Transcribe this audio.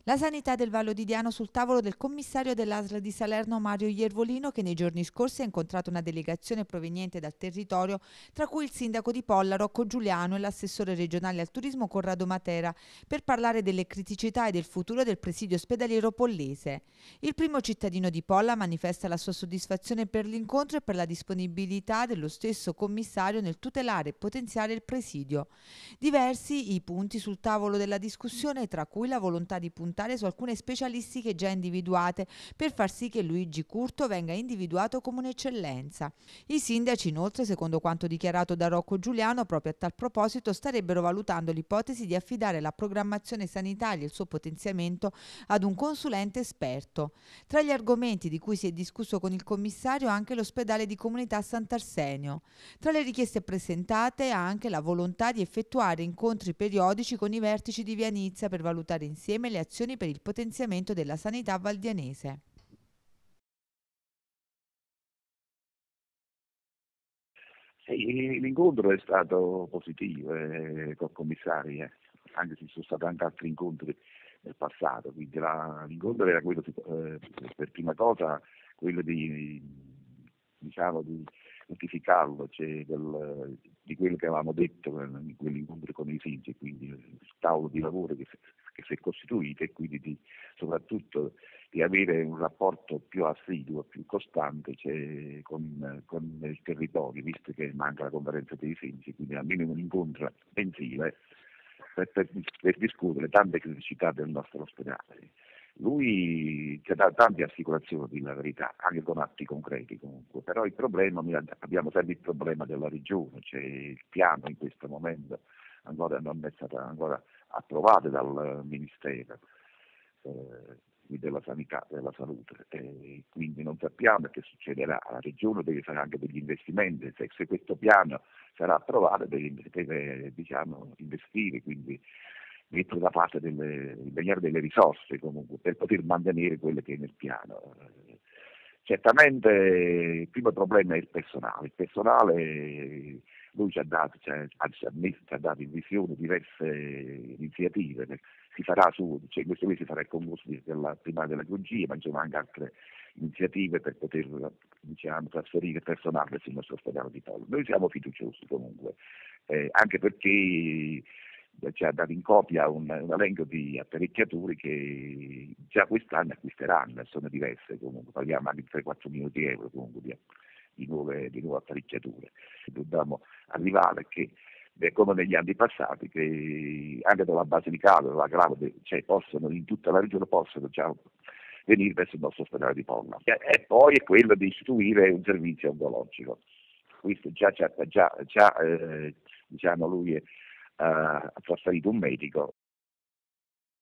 La sanità del Vallo di Diano sul tavolo del commissario dell'ASL di Salerno Mario Iervolino, che nei giorni scorsi ha incontrato una delegazione proveniente dal territorio, tra cui il sindaco di Polla Rocco Giuliano e l'assessore regionale al turismo Corrado Matera, per parlare delle criticità e del futuro del presidio ospedaliero pollese. Il primo cittadino di Polla manifesta la sua soddisfazione per l'incontro e per la disponibilità dello stesso commissario nel tutelare e potenziare il presidio. Diversi i punti sul tavolo della discussione, tra cui la volontà di puntare su alcune specialistiche già individuate per far sì che Luigi Curto venga individuato come un'eccellenza. I sindaci, inoltre, secondo quanto dichiarato da Rocco Giuliano, proprio a tal proposito starebbero valutando l'ipotesi di affidare la programmazione sanitaria e il suo potenziamento ad un consulente esperto. Tra gli argomenti di cui si è discusso con il commissario anche l'ospedale di comunità Sant'Arsenio. Tra le richieste presentate anche la volontà di effettuare incontri periodici con i vertici di Vianizia per valutare insieme le azioni per il potenziamento della sanità valdianese. Sì, l'incontro è stato positivo col commissario, anche se ci sono stati anche altri incontri nel passato, quindi l'incontro era quello, per prima cosa, quello diciamo, di notificarlo, cioè di quello che avevamo detto in quell'incontro con i sindaci, quindi il tavolo di lavoro che si è costituito e quindi soprattutto di avere un rapporto più assiduo, più costante, cioè, con il territorio, visto che manca la conferenza dei sindaci, quindi almeno un incontro mensile per discutere tante criticità del nostro ospedale. Lui ci ha dato tante assicurazioni, di la verità, anche con atti concreti comunque, però il problema, abbiamo sempre il problema della regione, cioè il piano in questo momento ancora non è stato ancora approvato dal Ministero della sanità e della salute, e quindi non sappiamo che succederà. La regione deve fare anche degli investimenti, se questo piano sarà approvato deve diciamo, investire, quindi mettere da parte impegnare delle risorse comunque per poter mantenere quelle che è nel piano. Certamente il primo problema è il personale lui ci ha dato, ci ha messo, ci ha dato in visione diverse iniziative, si farà cioè questo mese si farà il concorso della primaria della Giungia, ma ci sono anche altre iniziative per poter diciamo, trasferire personale sul nostro ospedale di Polo. Noi siamo fiduciosi comunque, anche perché ci ha dato in copia un elenco di apparecchiature che già quest'anno acquisteranno, sono diverse comunque, parliamo anche di 3-4 milioni di euro comunque di nuove apparecchiature. Dobbiamo arrivare che come negli anni passati, che anche dalla Basilicata, dalla Grave, cioè possono, in tutta la regione possono già venire verso il nostro ospedale di Polla. E poi è quello di istituire un servizio oncologico. Questo già diciamo lui ha trasferito un medico